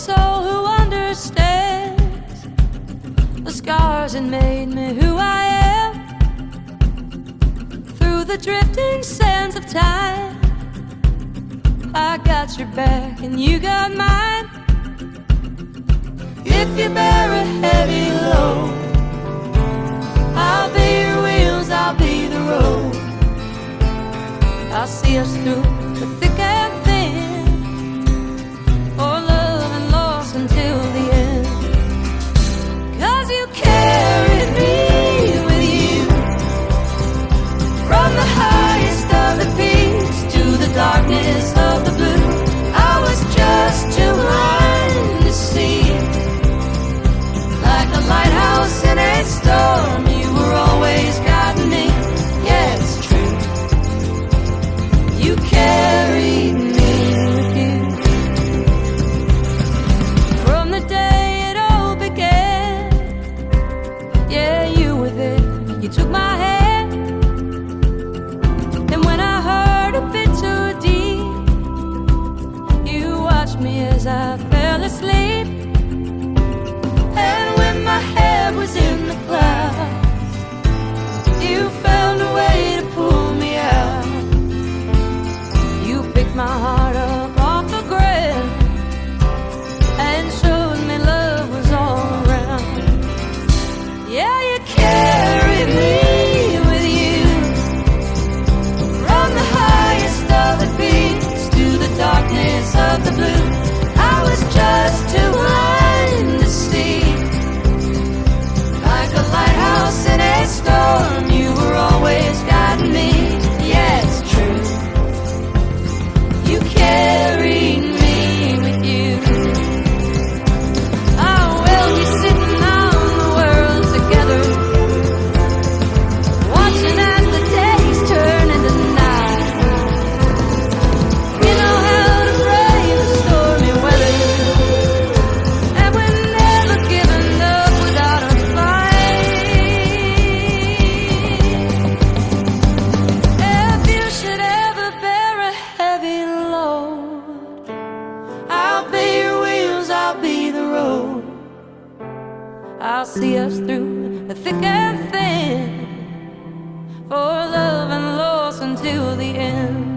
soul who understands the scars that made me who I am. Through the drifting sands of time, I got your back and you got mine. If you bear a heavy load, I'll be your wheels, I'll be the road. I'll see us through the thick and thin, for love and loss until the end. 'Cause you carried me with you, from the highest of the peaks to the darkness of the blue. I was just too blind to see, like a lighthouse in a storm. You were always guiding me. Yeah, it's true. You carried me with you. From the day it all began, yeah, you were there. You took my hand, and when I heard a bit too deep, you watched me as I fell asleep. And when my head was in the clouds, you found a way to pull me out. You picked my heart up off the ground and showed me love was all around. Yeah, you carried me with you, from the highest of the peaks to the darkness of the blue. I was just too blind to see, like a lighthouse in a storm. You were always guiding me. Yeah, it's true. You carried me with you. Oh, well, you're sitting on the world together, watching as the days turn into night. You know how to brave the stormy weather, and we're never giving up without a fight. If you should ever bear a heavy load, I'll be your wheels, I'll be the road. I'll see us through the thick and thin, for love and loss until the end.